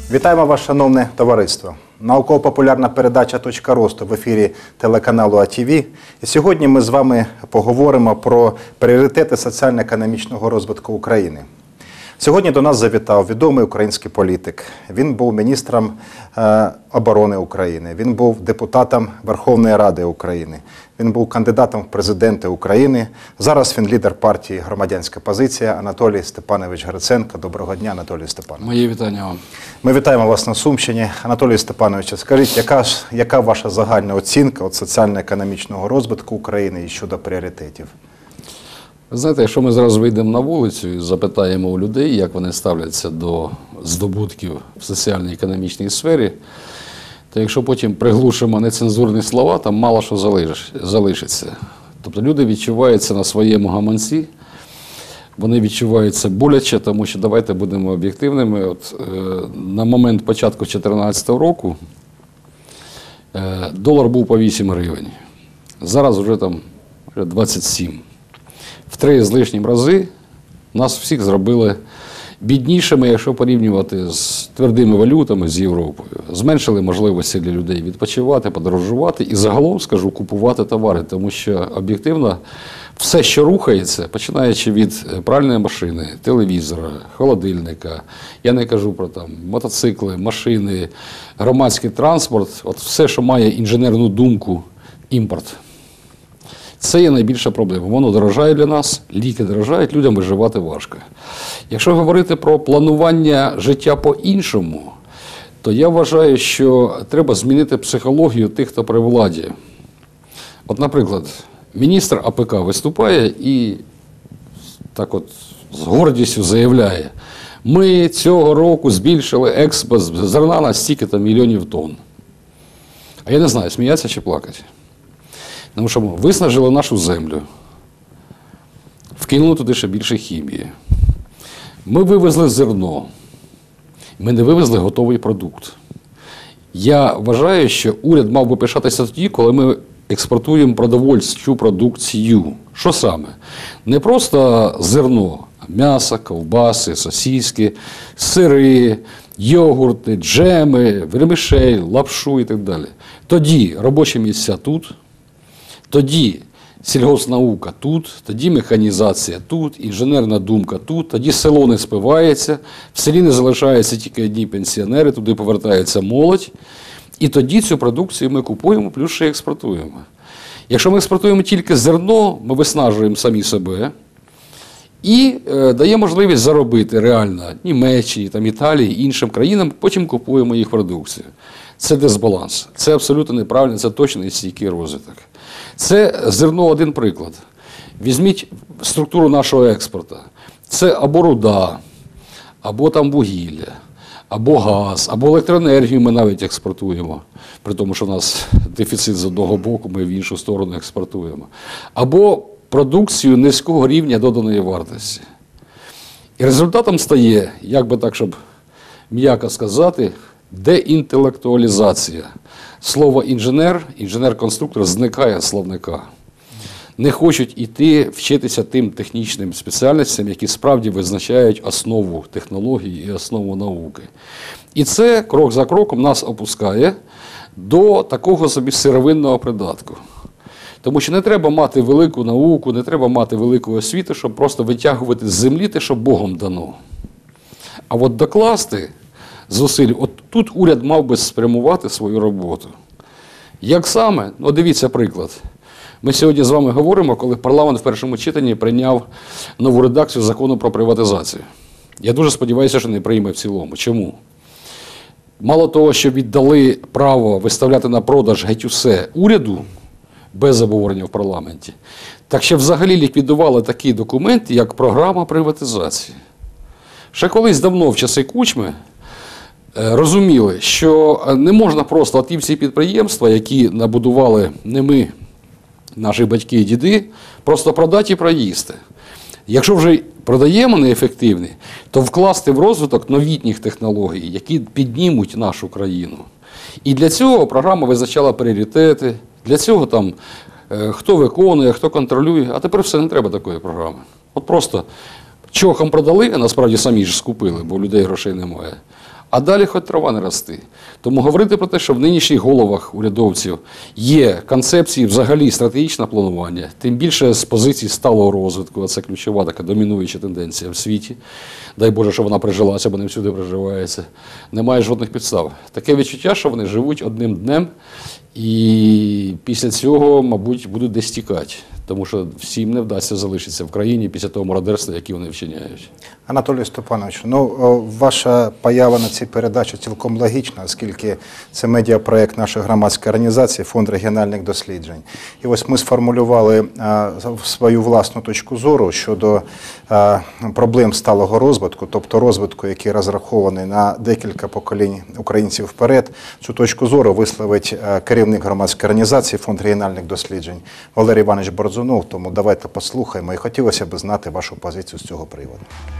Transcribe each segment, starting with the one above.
Вітаємо вас, шановне товариство. Науково-популярна передача «Точка росту» в ефірі телеканалу АТВ. І сьогодні ми з вами поговоримо про пріоритети соціально-економічного розвитку України. Сьогодні до нас завітав відомий український політик. Він був міністром оборони України, він був депутатом Верховної Ради України, він був кандидатом в президенти України. Зараз він лідер партії «Громадянська позиція» Анатолій Степанович Гриценко. Доброго дня, Анатолій Степанович. Моє вітання вам. Ми вітаємо вас на Сумщині. Анатолій Степанович, скажіть, яка ваша загальна оцінка соціально-економічного розвитку України і щодо пріоритетів? Ви знаєте, якщо ми зараз вийдемо на вулицю і запитаємо у людей, як вони ставляться до здобутків в соціально-економічній сфері, то якщо потім приглушимо нецензурні слова, там мало що залишиться. Тобто люди відчуваються на своєму гаманці, вони відчуваються боляче, тому що, давайте будемо об'єктивними, на момент початку 2014 року долар був по 8 гривень, зараз вже там 27. В 3 з лишнім рази нас всіх зробили біднішими, якщо порівнювати з твердими валютами з Європою. Зменшили можливості для людей відпочивати, подорожувати і загалом, скажу, купувати товари. Тому що об'єктивно все, що рухається, починаючи від пральної машини, телевізора, холодильника, я не кажу про там мотоцикли, машини, громадський транспорт, от все, що має інженерну думку, імпорт. Це є найбільша проблема. Воно дорожає для нас, ліки дорожають, людям виживати важко. Якщо говорити про планування життя по-іншому, то я вважаю, що треба змінити психологію тих, хто при владі. От, наприклад, міністр АПК виступає і так от з гордістю заявляє: ми цього року збільшили експорт зерна на стільки-то мільйонів тонн. А я не знаю, сміятися чи плакати. Тому що ми виснажили нашу землю, вкинули туди ще більше хімії. Ми вивезли зерно, ми не вивезли готовий продукт. Я вважаю, що уряд мав би пишатися тоді, коли ми експортуємо продовольчу продукцію. Що саме? Не просто зерно, а м'ясо, ковбаси, сосиски, сири, йогурти, джеми, вермишель, лапшу і так далі. Тоді робочі місця тут. Тоді сільгоспнаука тут, тоді механізація тут, інженерна думка тут, тоді село не спивається, в селі не залишаються тільки одні пенсіонери, туди повертається молодь. І тоді цю продукцію ми купуємо, плюс ще експортуємо. Якщо ми експортуємо тільки зерно, ми виснажуємо самі себе і дає можливість заробити реально Німеччині, там, Італії, іншим країнам, потім купуємо їх продукцію. Це дисбаланс. Це абсолютно неправильно, це точно не стійкий розвиток. Це зерно один приклад. Візьміть структуру нашого експорту. Це або руда, або там вугілля, або газ, або електроенергію ми навіть експортуємо, при тому, що у нас дефіцит з одного боку, ми в іншу сторону експортуємо. Або продукцію низького рівня доданої вартості. І результатом стає, як би так, щоб м'яко сказати, деінтелектуалізація. Слово інженер, інженер-конструктор зникає з словника. Не хочуть іти вчитися тим технічним спеціальностям, які справді визначають основу технології і основу науки. І це крок за кроком нас опускає до такого собі сировинного придатку. Тому що не треба мати велику науку, не треба мати велику освіту, щоб просто витягувати з землі те, що Богом дано. А от докласти зусиль, от тут уряд мав би спрямувати свою роботу. Як саме? Ну, дивіться приклад. Ми сьогодні з вами говоримо, коли парламент в першому читанні прийняв нову редакцію закону про приватизацію. Я дуже сподіваюся, що не прийме в цілому. Чому? Мало того, що віддали право виставляти на продаж геть усе уряду, без обговорення в парламенті, так ще взагалі ліквідували такий документ, як програма приватизації. Ще колись давно, в часи Кучми, розуміли, що не можна просто ті всі підприємства, які набудували не ми, наші батьки і діди, просто продати і проїсти. Якщо вже продаємо неефективні, то вкласти в розвиток новітніх технологій, які піднімуть нашу країну. І для цього програма визначала пріоритети, для цього там хто виконує, хто контролює, а тепер все, не треба такої програми. От просто чохом продали, а насправді самі ж скупили, бо у людей грошей немає. А далі хоч трава не рости. Тому говорити про те, що в нинішніх головах урядовців є концепції взагалі стратегічного планування, тим більше з позиції сталого розвитку, а це ключова така домінуюча тенденція в світі. Дай Боже, що вона прижилася, бо не всюди приживається. Немає жодних підстав. Таке відчуття, що вони живуть одним днем і після цього, мабуть, будуть десь тікати. Тому що всім не вдасться залишитися в країні після того мародерства, яке вони вчиняють. Анатолій Степанович, ваша поява на цій передачі цілком логічна, оскільки це медіапроєкт нашої громадської організації «Фонд регіональних досліджень». І ось ми сформулювали свою власну точку зору щодо проблем сталого розвитку, тобто розвитку, який розрахований на декілька поколінь українців вперед. Цю точку зору висловить керівник громадської організації «Фонд регіональних досліджень» Валерій Іванович Борзунов. Тому давайте послухаємо і хотілося б знати вашу позицію з цього приводу.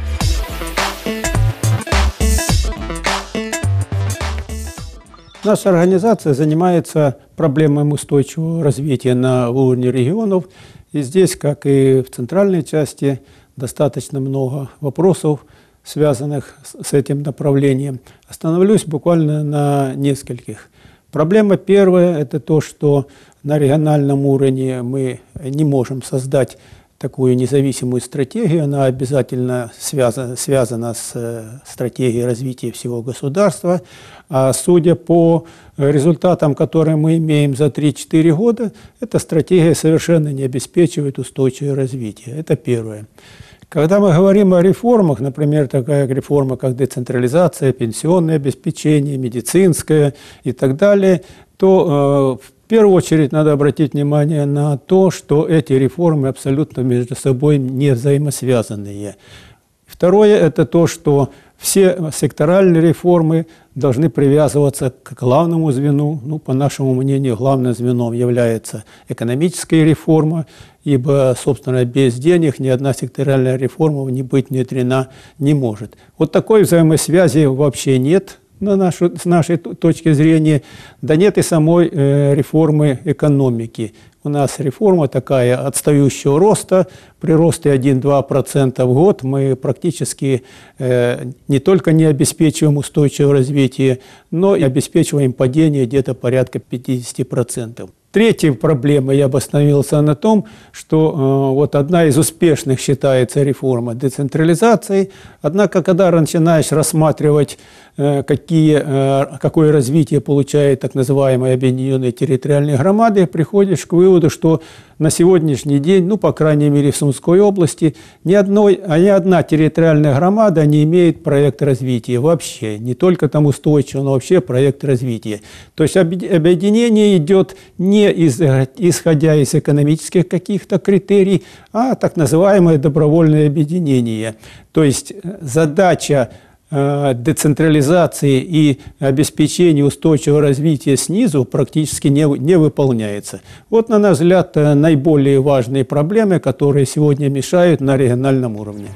Наша организация занимается проблемами устойчивого развития на уровне регионов. И здесь, как и в центральной части, достаточно много вопросов, связанных с этим направлением. Остановлюсь буквально на нескольких. Проблема первая – это то, что на региональном уровне мы не можем создать такую независимую стратегию, она обязательно связана с стратегией развития всего государства. А судя по результатам, которые мы имеем за 3-4 года, эта стратегия совершенно не обеспечивает устойчивое развитие. Это первое. Когда мы говорим о реформах, например, такая реформа, как децентрализация, пенсионное обеспечение, медицинское и так далее, то в первую очередь надо обратить внимание на то, что эти реформы абсолютно между собой не взаимосвязанные. Второе – это то, что все секторальные реформы должны привязываться к главному звену. Ну, по нашему мнению, главным звеном является экономическая реформа, ибо, собственно, без денег ни одна секторальная реформа не быть внедрена не может. Вот такой взаимосвязи вообще нет. С нашей точки зрения, да нет и самой реформы экономики. У нас реформа такая отстающего роста, при росте 1-2% в год мы практически не только не обеспечиваем устойчивое развитие, но и обеспечиваем падение где-то порядка 50%. Третья проблема, я бы остановился на том, что вот одна из успешных считается реформа децентрализации. Однако, когда начинаешь рассматривать, какое развитие получают так называемые объединенные территориальные громады, приходишь к выводу, что на сегодняшний день, ну, по крайней мере, в Сумской области, ни одна территориальная громада не имеет проекта развития вообще. Не только там устойчивого, но вообще проект развития. То есть объединение идет не исходя из экономических каких-то критерий, а так называемое добровольное объединение. То есть задача децентрализации и обеспечения устойчивого развития снизу практически не выполняется. Вот, на наш взгляд, наиболее важные проблемы, которые сегодня мешают на региональном уровне.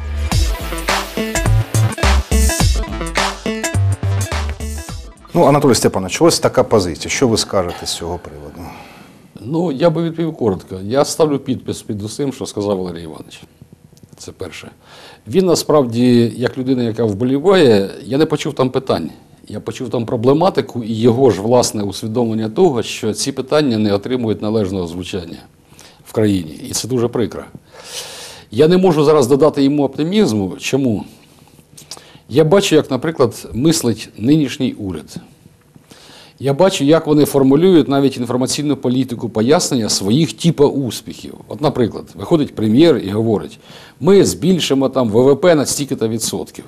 Ну, Анатолій Степанович, ось така позиція. Що ви скажете з цього приводу? Ну, я би відповів коротко. Я ставлю підпис під усім, що сказав Валерій Іванович. Це перше. Він насправді, як людина, яка вболіває, я не почув там питань. Я почув там проблематику і його ж власне усвідомлення того, що ці питання не отримують належного звучання в країні. І це дуже прикро. Я не можу зараз додати йому оптимізму. Чому? Я бачу, як, наприклад, мислить нинішній уряд. Я бачу, як вони формулюють навіть інформаційну політику пояснення своїх типу успіхів. От, наприклад, виходить прем'єр і говорить, ми збільшимо там ВВП на стільки-то відсотків.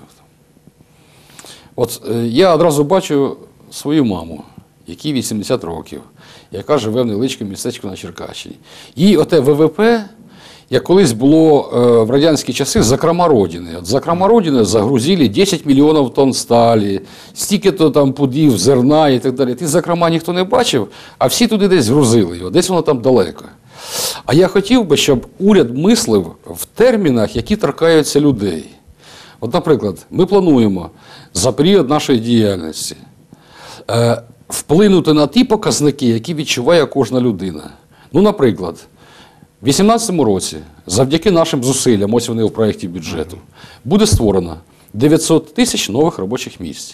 От я одразу бачу свою маму, якій 80 років, яка живе в невеличкому містечку на Черкащині. Їй оте ВВП, як колись було в радянські часи, закрома Родини. От закрома Родини загрузили 10 мільйонів тонн сталі, стільки-то там пудів, зерна і так далі. Ті закрома ніхто не бачив, а всі туди десь грузили його, десь воно там далеко. А я хотів би, щоб уряд мислив в термінах, які торкаються людей. От, наприклад, ми плануємо за період нашої діяльності вплинути на ті показники, які відчуває кожна людина. Ну, наприклад, у 2018 році, завдяки нашим зусиллям, ось вони у проєкті бюджету, буде створено 900 тисяч нових робочих місць.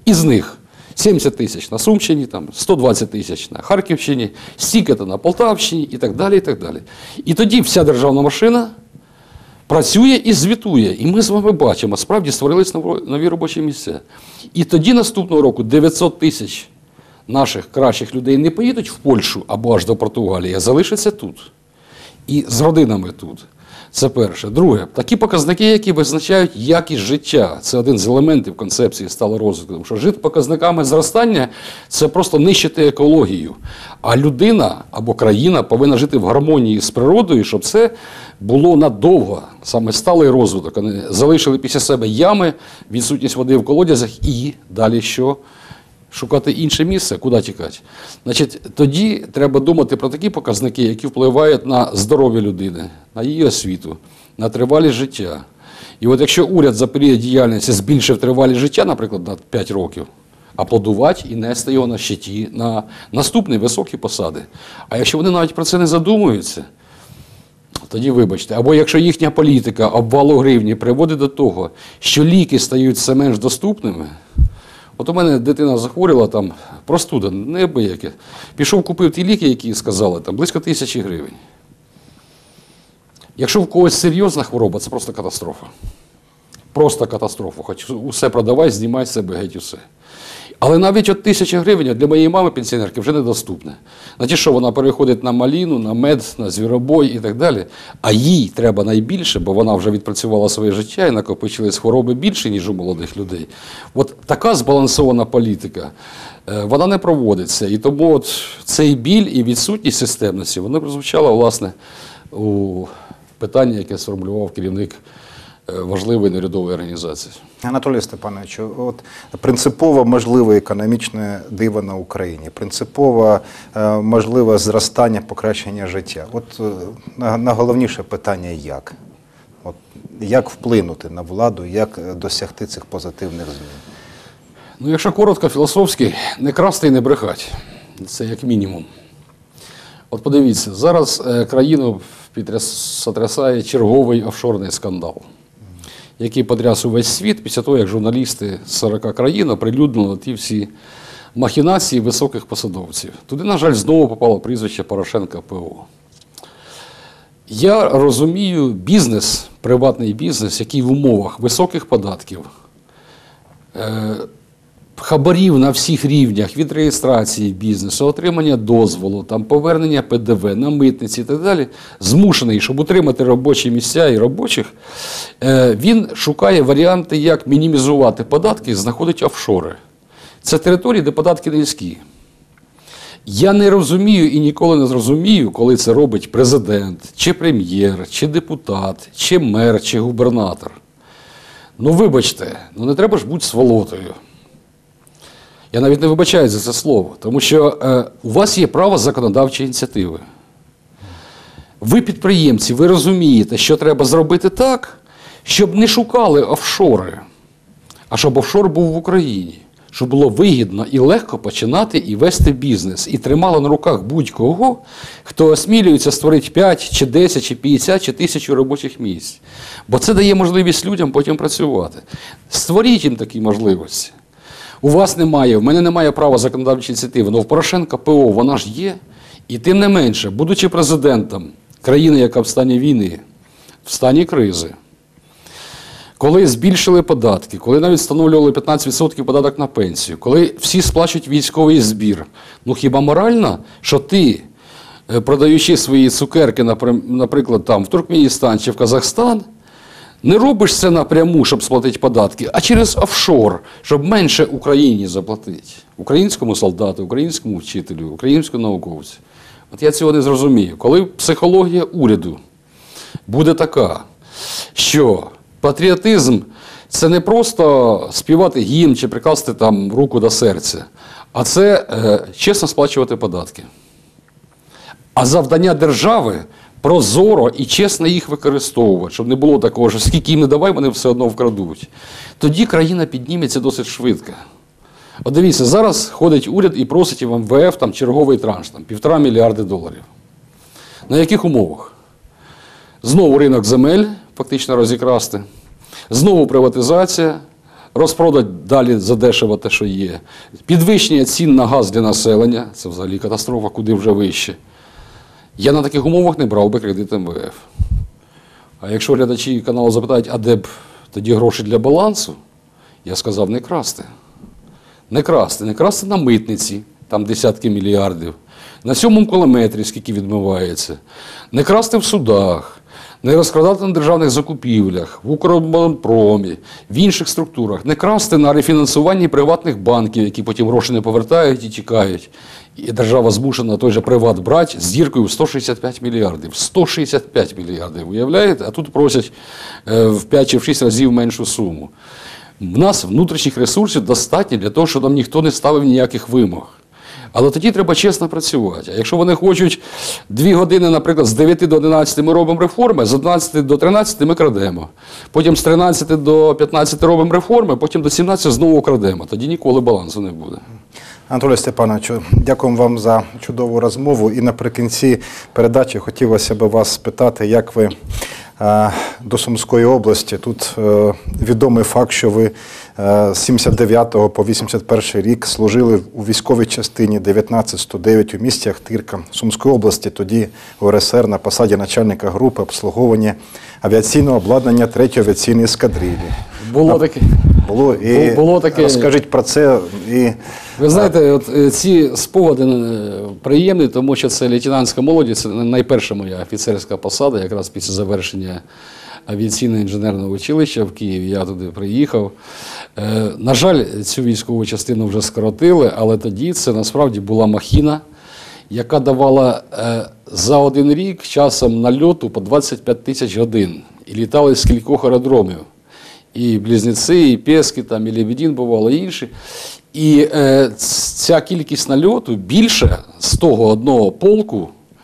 Із них 70 тисяч на Сумщині, там, 120 тисяч на Харківщині, стільки-то на Полтавщині і так далі, і так далі. І тоді вся державна машина працює і звітує. І ми з вами бачимо, справді створились нові робочі місця. І тоді наступного року 900 тисяч наших кращих людей не поїдуть в Польщу або аж до Португалії, а залишаться тут. І з родинами тут. Це перше. Друге, такі показники, які визначають якість життя. Це один з елементів концепції сталого розвитку. Тому що жити показниками зростання – це просто нищити екологію. А людина або країна повинна жити в гармонії з природою, щоб це було надовго, саме сталий розвиток. А не залишили після себе ями, відсутність води в колодязях і далі що? Шукати інше місце, куди тікати. Значить, тоді треба думати про такі показники, які впливають на здоров'я людини, на її освіту, на тривалість життя. І от якщо уряд за період діяльності збільшив тривалість життя, наприклад, на 5 років, аплодувати і нести його на щиті на наступні високі посади. А якщо вони навіть про це не задумуються, тоді вибачте. Або якщо їхня політика обвалу гривні приводить до того, що ліки стають все менш доступними. От у мене дитина захворіла, там, простуда, неабияке. Пішов, купив ті ліки, які сказали, там, близько 1000 гривень. Якщо в когось серйозна хвороба, це просто катастрофа. Просто катастрофа. Хоч усе продавай, знімай з себе геть усе. Але навіть от 1000 гривень для моєї мами, пенсіонерки, вже недоступне. Значить, що вона переходить на маліну, на мед, на звіробой і так далі. А їй треба найбільше, бо вона вже відпрацювала своє життя і накопичились хвороби більше, ніж у молодих людей. От така збалансована політика, вона не проводиться. І тому от цей біль і відсутність системності, вона прозвучала, власне, у питанні, яке сформулював керівник важливої неурядової організації. Анатолій Степанович, от принципово можливе економічне диво на Україні, принципово можливе зростання, покращення життя. От найголовніше питання – як? От, як вплинути на владу, як досягти цих позитивних змін? Ну, якщо коротко, філософськи, не красти і не брехати. Це як мінімум. От подивіться, зараз країну сотрясає черговий офшорний скандал, який потряс увесь світ після того, як журналісти з 40 країн оприлюднили ті всі махінації високих посадовців. Туди, на жаль, знову попало прізвище Порошенка ПО. Я розумію бізнес, приватний бізнес, який в умовах високих податків, хабарів на всіх рівнях, від реєстрації бізнесу, отримання дозволу, там, повернення ПДВ на митниці і так далі, змушений, щоб утримати робочі місця і робочих, він шукає варіанти, як мінімізувати податки, знаходить офшори. Це території, де податки низькі. Я не розумію і ніколи не зрозумію, коли це робить президент, чи прем'єр, чи депутат, чи мер, чи губернатор. Ну, вибачте, ну не треба ж бути сволотою. Я навіть не вибачаюсь за це слово, тому що у вас є право законодавчої ініціативи. Ви підприємці, ви розумієте, що треба зробити так, щоб не шукали офшори, а щоб офшор був в Україні, щоб було вигідно і легко починати і вести бізнес. І тримало на руках будь-кого, хто осмілюється створити 5, чи 10, чи 50, чи 1000 робочих місць. Бо це дає можливість людям потім працювати. Створіть їм такі можливості. У вас немає, в мене немає права законодавчої ініціативи, але в Порошенка ПО вона ж є. І тим не менше, будучи президентом країни, яка в стані війни, в стані кризи, коли збільшили податки, коли навіть встановлювали 15% податок на пенсію, коли всі сплачують військовий збір, ну хіба морально, що ти, продаючи свої цукерки, наприклад, там, в Туркменістан чи в Казахстан, не робиш це напряму, щоб сплатити податки, а через офшор, щоб менше Україні заплатити. Українському солдату, українському вчителю, українському науковцю. От я цього не зрозумію. Коли психологія уряду буде така, що патріотизм – це не просто співати гімн чи прикласти там руку до серця, а це чесно сплачувати податки. А завдання держави – прозоро і чесно їх використовувати, щоб не було такого, що скільки їм не давай, вони все одно вкрадуть. Тоді країна підніметься досить швидко. От дивіться, зараз ходить уряд і просить в МВФ там, черговий транш, там, $1,5 мільярда. На яких умовах? Знову ринок земель фактично розікрасти, знову приватизація, розпродати далі задешево те, що є. Підвищення цін на газ для населення, це взагалі катастрофа, куди вже вище. Я на таких умовах не брав би кредит МВФ. А якщо глядачі каналу запитають, а де б тоді гроші для балансу, я сказав, не красти. Не красти. Не красти на митниці, там десятки мільярдів. На 7-му кілометрі, скільки відмивається. Не красти в судах. Не розкрадати на державних закупівлях, в Укроборонпромі, в інших структурах. Не красти на рефінансуванні приватних банків, які потім гроші не повертають і тікають. І держава змушена той же приват брати з діркою в 165 мільярдів. 165 мільярдів, уявляєте? А тут просять в 5 чи в 6 разів меншу суму. В нас внутрішніх ресурсів достатньо для того, щоб нам ніхто не ставив ніяких вимог. Але тоді треба чесно працювати. А якщо вони хочуть 2 години, наприклад, з 9 до 11 ми робимо реформи, з 11 до 13 ми крадемо. Потім з 13 до 15 робимо реформи, потім до 17 знову крадемо. Тоді ніколи балансу не буде. Анатолію Степановичу, дякуємо вам за чудову розмову. І наприкінці передачі хотілося б вас спитати, як ви до Сумської області. Тут відомий факт, що ви з 79 по 81 рік служили у військовій частині 1909 у місті Ахтирка Сумської області, тоді УРСР, на посаді начальника групи обслуговування авіаційного обладнання 3-ї авіаційної ескадрилі. Було таке. Було таке. Розкажіть про це. Ви знаєте, от ці спогади приємні, тому що це лейтенантська молодість, це найперша моя офіцерська посада, якраз після завершення авіаційно-інженерного училища в Києві. Я туди приїхав. На жаль, цю військову частину вже скоротили, але тоді це насправді була махіна, яка давала за один рік часом нальоту по 25 тисяч годин. І літали з кількох аеродромів. І Близнеці, і Пески, там, і Лебедін бувало, і інші. І ця кількість нальоту більше з того одного полку,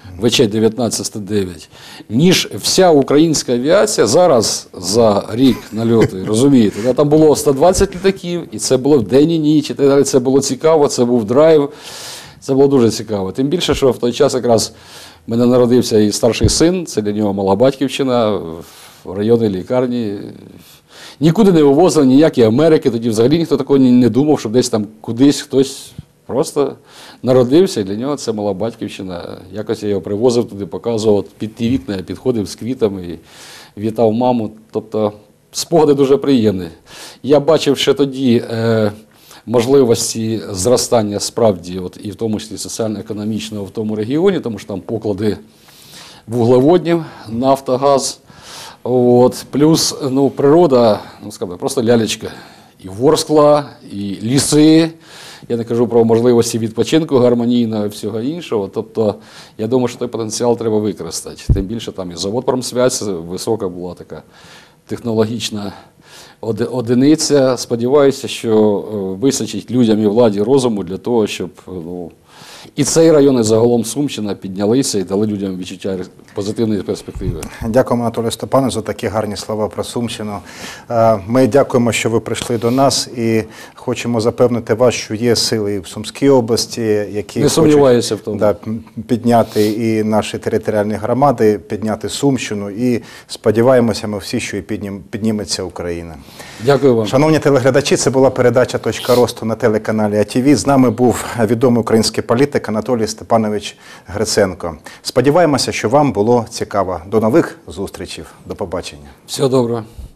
ВЧ-19-109, ніж вся українська авіація зараз за рік нальоту, розумієте? Там було 120 літаків, і це було вдень і ніч, і так далі. Це було цікаво, це був драйв, це було дуже цікаво. Тим більше, що в той час якраз в мене народився і старший син, це для нього мала батьківщина, в районній лікарні. Нікуди не вивозили, ніякі Америки, тоді взагалі ніхто такого не думав, щоб десь там кудись хтось просто народився, і для нього це мала батьківщина. Якось я його привозив туди, показував, під ті вікна я підходив з квітами і вітав маму. Тобто спогади дуже приємні. Я бачив ще тоді можливості зростання справді, от, і в тому числі соціально-економічного в тому регіоні, тому що там поклади вуглеводнів, нафта, газ. От, плюс природа, скажімо, просто лялечка. І Ворскла, і ліси. Я не кажу про можливості відпочинку гармонійного і всього іншого. Тобто, я думаю, що той потенціал треба використати. Тим більше там і завод «Промсвязь», висока була така технологічна одиниця. Сподіваюся, що вистачить людям і владі розуму для того, щоб і цей район, і загалом Сумщина піднялися і дали людям відчуття позитивної перспективи. Дякуємо, Анатолію Степановичу, за такі гарні слова про Сумщину. Ми дякуємо, що ви прийшли до нас, і хочемо запевнити вас, що є сили і в Сумській області, які не сумніваюся в тому. Підняти і наші територіальні громади, підняти Сумщину, і сподіваємося ми всі, що і підніметься Україна. Дякую вам. Шановні телеглядачі, це була передача «Точка росту» на телеканалі АТВ. З нами був відомий український політик Анатолій Степанович Гриценко. Сподіваємося, що вам було цікаво. До нових зустрічей. До побачення. Всього доброго.